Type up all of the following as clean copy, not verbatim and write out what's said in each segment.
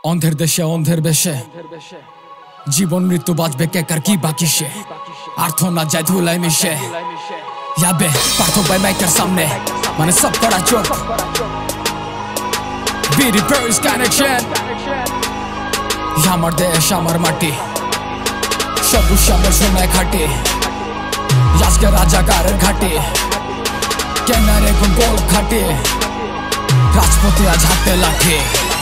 অন্ধের দেশে অন্ধের বেশে জীবন মৃত্যু বাঁচবে কে কার কি বাকি সে আর্থনা যায় ধুলাই মিশে যাবে পার্থ ভাই মাইকের সামনে মানে সব করা চোখ BDPARISCONNECTION আমার দেশ আমার মাটি সবুজ শ্যামল সোনায় খাটে আজকে রাজাকারের ঘাটে কেনার এখন গোল খাটে রাজপথে আজ হাতে লাঠে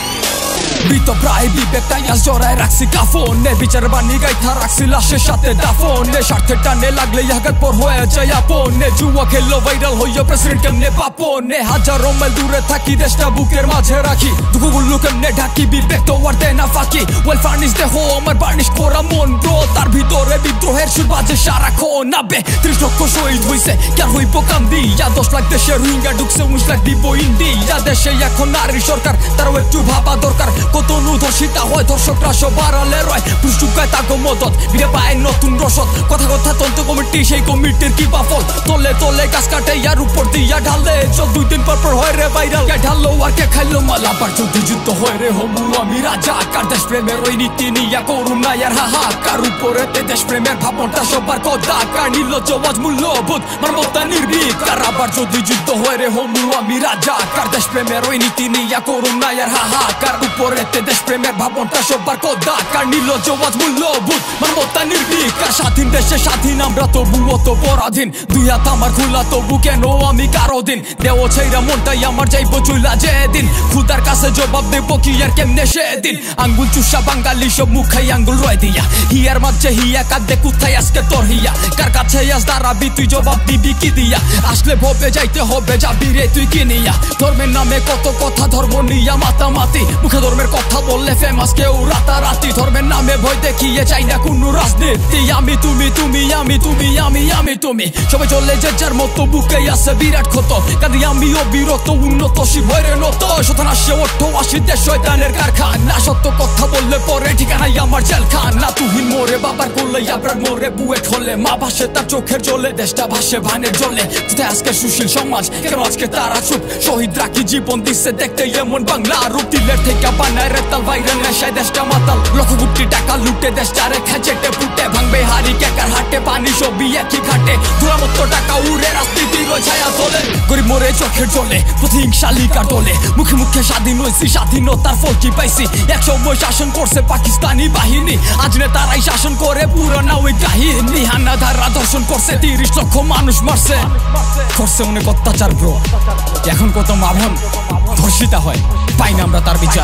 মৃত প্রায় বিবেকটাই আজ জড়ায় রাখছি কাফনে বিচার বানি গাইথা রাখছি লাশের সাথে দাফনে স্বার্থের টানে লাগলে আঘাত পর হয়ে যায় আপনে যুয়া খেললো ভাইরাল হইয়া প্রেসিডেন্ট কেমনে পাপনে হাজারো মাইল দূরে থাকি দেশটা বুকের মাঝে রাখি দুঃখগুলো কেমনে ঢাকি বিবেক তো আর দেয় না ফাঁকি ওয়েল ফার্নিশ দেহ আমার বার্নিশ করা মন ব্রো তার ভিতরে বিদ্রোহের সুর বাজে সারাক্ষণ নাবে 30 লক্ষ শহীদ হইছে কেন হইব কান্দি 10 লাখ দেশে রোহিঙ্গা ঢুকছে 19 লাখ দিব ইন্ডিয়া দেশে এখন নারী সরকার তারও একটু ভাবা দরকার কত অনুধর্ষিতা হয় দর্শকরা সব বাড়ালে রয় পুরুষুকায় তাকে মদত বিড়ে পায় নতুন রসদ কথা কথা তন্ত্র কমিটি সেই কমিটির কি বাফল তলে তলে গাছ কাটে ইয়ার উপর দিয়া ঢালে 14 দিন পর হয় রে ভাইরাল কে ঢাললো আর কে খাইলো মালা পার যদি যুদ্ধ হয় রে হবু আমি রাজা কার দেশ প্রেমের ওই নীতি নিয়া করুন না ইয়ার হাহাকার উপরে দেশ প্রেমের ভাবনটা সবার কথা কার নিল জওয়াজ মূল্যবোধ মানবতা নির্ভীক কার আবার যদি যুদ্ধ হয় রে হবু আমি রাজা কার দেশ প্রেমের ওই নীতি নিয়া করুন না ইয়ার হাহাকার উপরে দেশ প্রেমের ভাবনটা সবার কথা কার নিল জওয়াজ মূল্যবোধ মানবতা নির্ভীক কার স্বাধীন দেশে স্বাধীন আমরা তবুও তো পরাধীন দুই হাত আমার খোলা তবু কেন আমি কারো দিন দেও ছেইরা মনটাই আমার যাইব চুলা যেদিন খুদার কাছে জবাব দেব কি আর কেমনে সেদিন আঙ্গুল চুষা বাঙালি সব মুখাই আঙ্গুল রয় দিয়া হিয়ার মাঝে হিয়া কাঁদে কোথায় আজকে তোর হিয়া কার কাছে আজ দাঁড়াবি তুই জবাব দিবি কি দিয়া আসলে ভবে যাইতে হবে যাবি রে তুই কি নিয়া ধর্মের নামে কত কথা ধর্ম নিয়া মাতামাতি মুখে ধর্মের কথা বললে ফেমাস কেউ রাতারাতি ধর্মের নামে ভয় দেখিয়ে চাই না কোনো রাজনীতি আমি তুমি তুমি আমি তুমি আমি আমি তুমি সবাই চলে যে যার মতো বুকে আছে বিরাট ক্ষত কাঁদি আমিও বিরত উন্নত শিবরে নত শতনাশে 88 দেশ শয়তানের কারখানা সত্য কথা বললে পরে ঠিকানাই আমার জেলখানা তুহিন মোরে বাবার করলে আবার মোরে বুয়েট হলে মা ভাসে তার চোখের জলে দেশটা ভাসে ভানের জলে কোথায় আজকে সুশীল সমাজ কেন আজকে তারা চুপ শহীদরা কি জীবন দিচ্ছে দেখতে এমন বাংলা রূপ দিলের থেকে বানায় রেতাল ভাইরাল নেশায় দেশটা মাতাল লক্ষ কোটি টাকা লুটে দেশটারে খেচেটে ফুটে ভাঙবে হারি কেকার হাটে পানি সবই একই ঘাটে ধুলা মতো টাকা উড়ে রাজনীতির ছায়া তোলে গরিব মোরে চোখের জলে প্রতিহিংসালিকার দলে মুখে মুখে স্বাধীন হয়েছি স্বাধীনতার ফল কি পাইছি এক সময় শাসন করছে পাকিস্তানি বাহিনী আজ নেতারাই শাসন করে পুরানা ওই কাহিনী হানাদাররা ধর্ষণ করছে 30 লক্ষ মানুষ মারছে করছে অনেক অত্যাচার ব্রো এখন কত মা বোন ধর্ষিতা হয় পাই না আমরা তার বিচার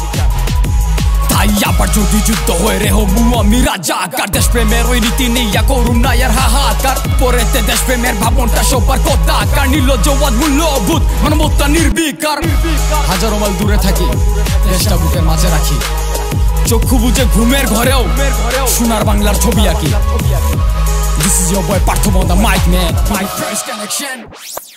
তাই আবার যদি যুদ্ধ হয়ে রে হবু আমি রাজা কার দেশ প্রেমের ওই নীতি নিয়া করুন না ইয়ার হাহাকার পরেতে দেশ প্রেমের ভাবনটা সবার কথা কার নিল জওয়াজ মূল্যবোধ মানবতা নির্বিকার হাজারো মাইল দূরে থাকি দেশটা বুকের মাঝে রাখি চক্ষু বুঝে ঘুমের ঘরেও সোনার বাংলার ছবি আঁকি This is your boy Partho on the mic, man. My first connection.